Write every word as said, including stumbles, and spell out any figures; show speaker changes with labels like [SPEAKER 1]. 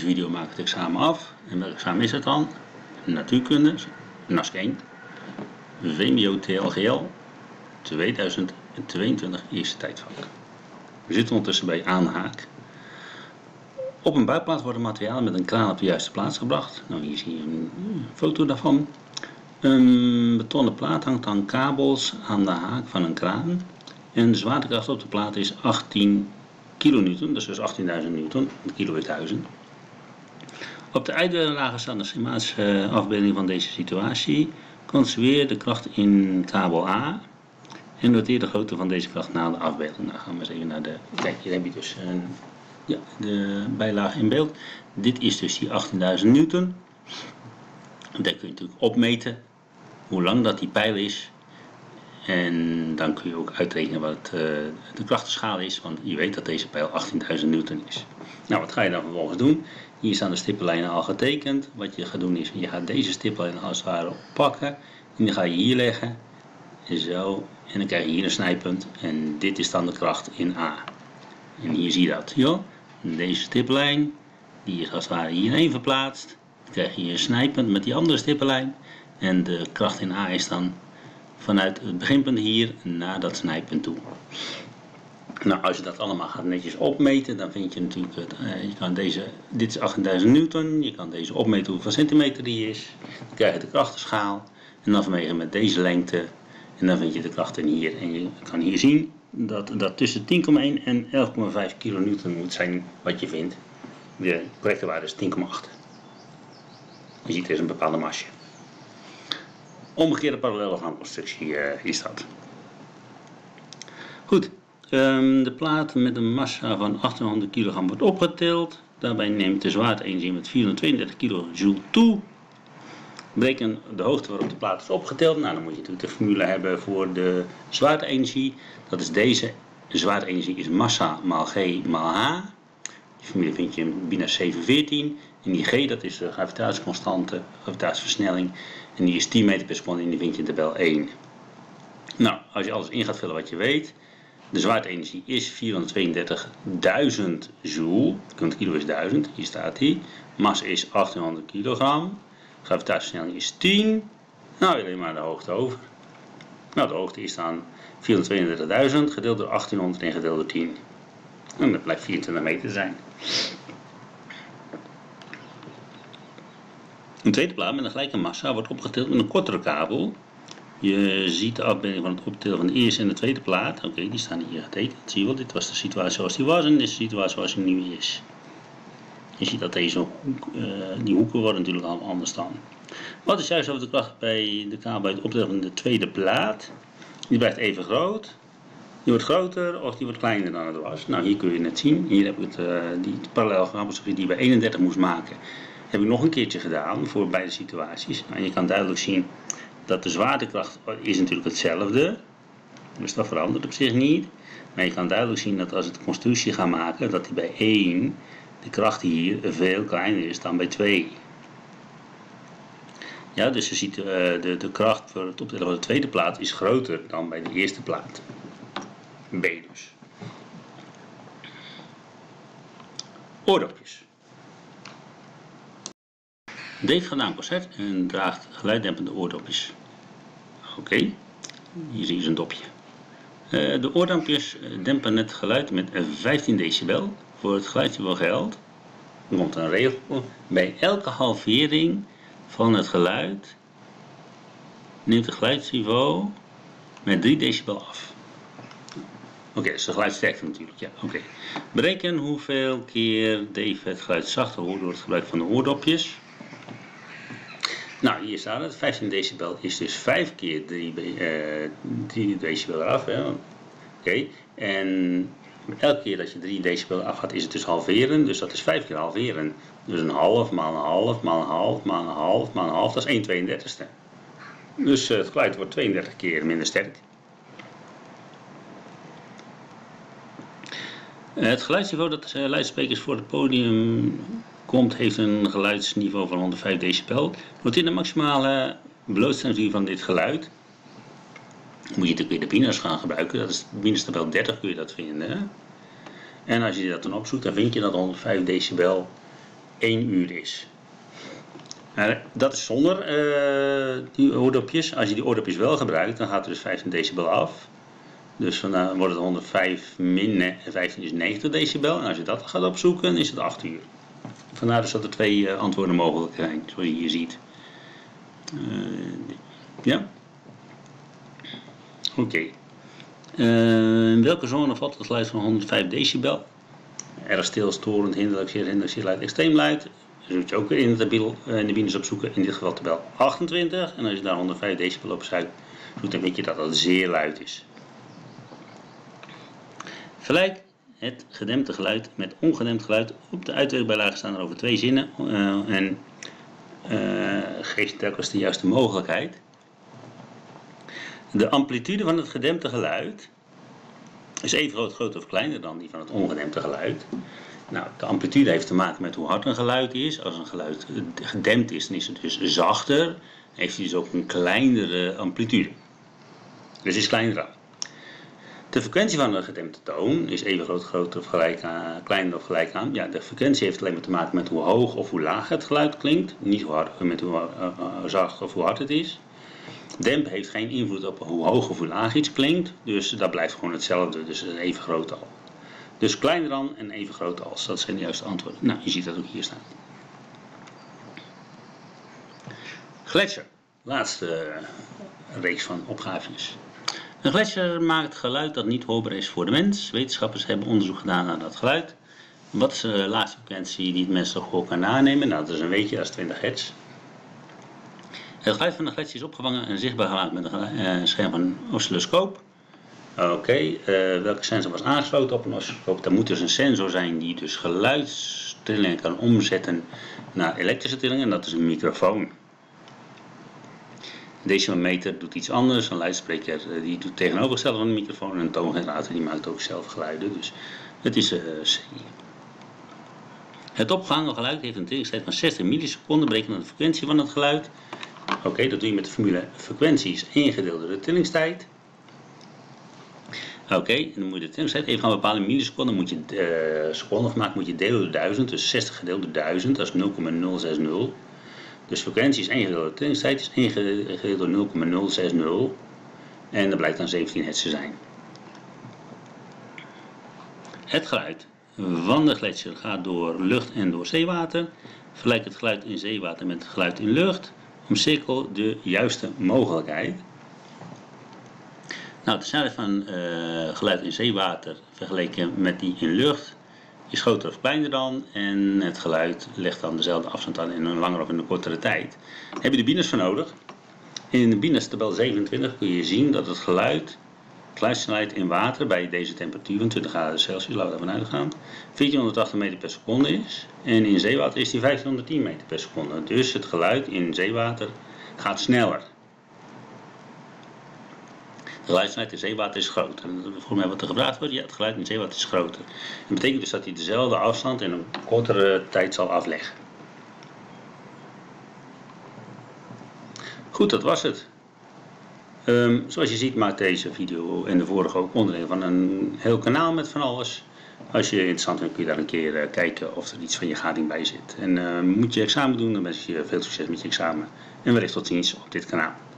[SPEAKER 1] deze video maak ik het examen af. En welk examen is het dan? Natuurkunde, N A S K één, V M B O T L G L tweeduizend tweeëntwintig, eerste tijdvak. We zitten ondertussen bij aan de haak. Op een buitenplaat worden materialen met een kraan op de juiste plaats gebracht. Nou, hier zie je een foto daarvan. Een betonnen plaat hangt aan kabels aan de haak van een kraan. En de zwaartekracht op de plaat is achttien kilonewton, dus, dus achttienduizend newton, een kilo is duizend. Op de uitbeeldlagen staat een schematische afbeelding van deze situatie. Construeer de kracht in kabel A en noteer de grootte van deze kracht na de afbeelding. Nou gaan we eens even naar de... Kijk, hier heb je dus een, ja, de bijlage in beeld. Dit is dus die achttienduizend newton. Daar kun je natuurlijk opmeten hoe lang dat die pijl is. En dan kun je ook uitrekenen wat uh, de krachtenschaal is, want je weet dat deze pijl achttienduizend newton is. Nou, wat ga je dan vervolgens doen? Hier staan de stippenlijnen al getekend. Wat je gaat doen is, je gaat deze stippenlijnen als het ware oppakken. En die ga je hier leggen. Zo. En dan krijg je hier een snijpunt. En dit is dan de kracht in A. En hier zie je dat. Joh. Deze stippenlijn, die is als het ware hierheen verplaatst. Dan krijg je hier een snijpunt met die andere stippenlijn. En de kracht in A is dan vanuit het beginpunt hier naar dat snijpunt toe. Nou, als je dat allemaal gaat netjes opmeten, dan vind je natuurlijk, het, uh, je kan deze, dit is achttienduizend newton, je kan deze opmeten hoeveel centimeter die is. Dan krijg je de krachtenschaal en dan vermegen met deze lengte en dan vind je de kracht in hier. En je kan hier zien dat dat tussen tien komma één en elf komma vijf kilonewton moet zijn wat je vindt. De correcte waarde is tien komma acht. Je ziet er is een bepaalde masje. Omgekeerde parallelogramconstructie uh, is dat. Goed, um, de plaat met een massa van achttienhonderd kilogram wordt opgetild. Daarbij neemt de zwaarte-energie met vierhonderdtweeëndertig kilojoule toe. Bereken de hoogte waarop de plaat is opgetild. Nou, dan moet je natuurlijk de formule hebben voor de zwaarte-energie. Dat is deze. De zwaarte-energie is massa maal G maal H. Die formule vind je in binnen zeven veertien. En die G, dat is de gravitatieconstante, gravitatieversnelling. En die is tien meter per seconde en die vind je in tabel één. Nou, als je alles in gaat vullen wat je weet. De zwaarte-energie is vierhonderdtweeëndertigduizend joule. Want kilo is duizend, hier staat die. Massa is achttienhonderd kilogram. Gravitatieversnelling is tien. Nou, alleen maar de hoogte over. Nou, de hoogte is dan vierhonderdtweeëndertigduizend gedeeld door achttienhonderd en gedeeld door tien. En dat blijkt vierentwintig meter zijn. Een tweede plaat met een gelijke massa wordt opgetild met een kortere kabel. Je ziet de afbeelding van het optillen van de eerste en de tweede plaat. Oké, okay, die staan hier getekend. Zie je wel, dit was de situatie zoals die was en dit is de situatie zoals die nu is. Je ziet dat deze hoek, uh, die hoeken worden natuurlijk allemaal anders dan. Wat is juist over de kracht bij de kabel bij het optillen van de tweede plaat? Die blijft even groot. Die wordt groter of die wordt kleiner dan het was. Nou, hier kun je het zien. Hier heb ik het, uh, die parallelogramconstructie die bij eenendertig moest maken. Heb ik nog een keertje gedaan voor beide situaties. En je kan duidelijk zien dat de zwaartekracht is natuurlijk hetzelfde. Dus dat verandert op zich niet. Maar je kan duidelijk zien dat als het de constructie gaat maken, dat die bij één, de kracht hier veel kleiner is dan bij twee. Ja, dus je ziet uh, de, de kracht voor het optillen van de tweede plaat is groter dan bij de eerste plaat. B dus. Oordopjes. Dave gaat naar een concert en draagt geluiddempende oordopjes. Oké, okay. Hier zie je zijn dopje. Uh, de oordopjes dempen het geluid met vijftien decibel. Voor het geluidsniveau geldt, er komt een regel, bij elke halvering van het geluid neemt het geluidsniveau met drie decibel af. Oké, okay, dus de geluidsterkte natuurlijk. Ja, oké. Okay. Bereken hoeveel keer Dave het geluid zachter hoort door het gebruik van de oordopjes. Nou, hier staat het. vijftien decibel is dus vijf keer drie decibel eraf. Oké. Okay. En elke keer dat je drie decibel af gaat, is het dus halveren. Dus dat is vijf keer halveren. Dus een half, maal een half, maal een half, maal een half, maal een half. Dat is één tweeëndertigste. Dus uh, het geluid wordt tweeëndertig keer minder sterk. Uh, het geluidsniveau dat de luidsprekers voor het podium komt, heeft een geluidsniveau van honderdvijf decibel. Wordt in de maximale blootstelling van dit geluid moet je natuurlijk weer de binners gaan gebruiken. Dat is minus tabel dertig kun je dat vinden. Hè? En als je dat dan opzoekt, dan vind je dat honderdvijf decibel één uur is. Uh, dat is zonder uh, die oordopjes. Als je die oordopjes wel gebruikt, dan gaat er dus vijftien decibel af. Dus dan uh, wordt het honderdvijf min vijftien is negentig decibel. En als je dat gaat opzoeken, is het acht uur. Vandaar dus dat er twee uh, antwoorden mogelijk zijn, zoals je hier ziet. Uh, ja. Oké. Okay. Uh, in welke zone valt het geluid van honderdvijf decibel? Erg stil, storend, hinderlijk, zeer hinderlijk, zeer luid, extreem luid. Dus moet je ook in de, tabel, in de binus opzoeken. In dit geval tabel achtentwintig. En als je daar honderdvijf decibel op zoekt, dan weet je dat dat zeer luid is. Vergelijk het gedempte geluid met ongedempt geluid. Op de uitwerkbijlage staan er over twee zinnen. Uh, en uh, geef telkens de juiste mogelijkheid. De amplitude van het gedempte geluid is even groot, groter of kleiner dan die van het ongedempte geluid. Nou, de amplitude heeft te maken met hoe hard een geluid is. Als een geluid gedempt is, dan is het dus zachter. Heeft hij dus ook een kleinere amplitude. Dus is kleiner dan. De frequentie van een gedempte toon is even groot, groter of gelijk aan, kleiner of gelijk aan. Ja, de frequentie heeft alleen maar te maken met hoe hoog of hoe laag het geluid klinkt. Niet hoe hard, met hoe uh, uh, zacht of hoe hard het is. Dempen heeft geen invloed op hoe hoog of hoe laag iets klinkt. Dus dat blijft gewoon hetzelfde. Dus het is even groot al. Dus kleiner dan en even groot als. Dat zijn de juiste antwoorden. Nou, je ziet dat ook hier staan. Gletsjer. Laatste reeks van opgaafjes. Een gletsjer maakt geluid dat niet hoorbaar is voor de mens. Wetenschappers hebben onderzoek gedaan naar dat geluid. Wat is de laagste frequentie die het menselijk gehoor kan aannemen? Nou, dat is een weetje, dat is twintig hertz. Het geluid van de gletsjer is opgevangen en zichtbaar gemaakt met een scherm van een oscilloscoop. Oké, okay, uh, welke sensor was aangesloten op een oscilloscoop? Dat moet dus een sensor zijn die dus geluidstrillingen kan omzetten naar elektrische trillingen. En dat is een microfoon. Een decimalmeter doet iets anders. Een luidspreker uh, die doet tegenovergestelde van een microfoon. En een toongenerator die maakt ook zelf geluiden. Dus het is uh, C. Het opgehangen geluid heeft een trillingstijd van zestig milliseconden, berekenen de frequentie van het geluid. Oké, okay, dat doe je met de formule frequentie is één gedeeld door de trillingstijd. Oké, okay, en dan moet je de trillingstijd even gaan bepalen. Milliseconden moet je uh, seconden maken, moet je delen door duizend. Dus zestig gedeeld door duizend, dat is nul komma nul zes nul. Dus frequentie is één gedeeld door de trillingstijd, is één gedeeld door nul komma nul zes nul. En dat blijkt dan zeventien hertz te zijn. Het geluid van de gletsjer gaat door lucht en door zeewater. Vergelijk het geluid in zeewater met het geluid in lucht. Omcirkel de juiste mogelijkheid. Nou, de snelheid van uh, geluid in zeewater vergeleken met die in lucht is groter of kleiner dan. En het geluid legt dan dezelfde afstand aan in een langere of in een kortere tijd. Heb je de binus voor nodig? In de binus tabel zevenentwintig kun je zien dat het geluid, geluidssnelheid in water bij deze temperatuur van twintig graden Celsius, laten we ervan uitgaan, viertienhonderdtachtig meter per seconde is. En in zeewater is die vijftienhonderdtien meter per seconde. Dus het geluid in zeewater gaat sneller. De geluidssnelheid in zeewater is groter. Voor mij wat er gevraagd wordt, ja, het geluid in zeewater is groter. Dat betekent dus dat hij dezelfde afstand in een kortere tijd zal afleggen. Goed, dat was het. Um, zoals je ziet maakt deze video en de vorige ook onderdeel van een heel kanaal met van alles. Als je interessant vindt kun je daar een keer uh, kijken of er iets van je gading bij zit. En uh, moet je examen doen, dan wens ik je veel succes met je examen. En wellicht tot ziens op dit kanaal.